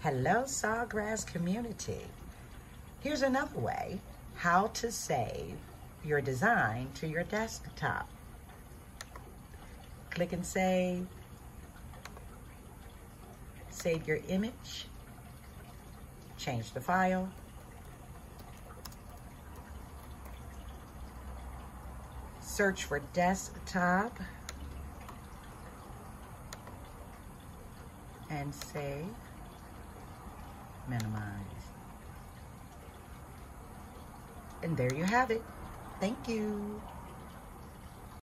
Hello, Sawgrass community. Here's another way how to save your design to your desktop. Click and save. Save your image. Change the file. Search for desktop and save. Minimize. And there you have it. Thank you.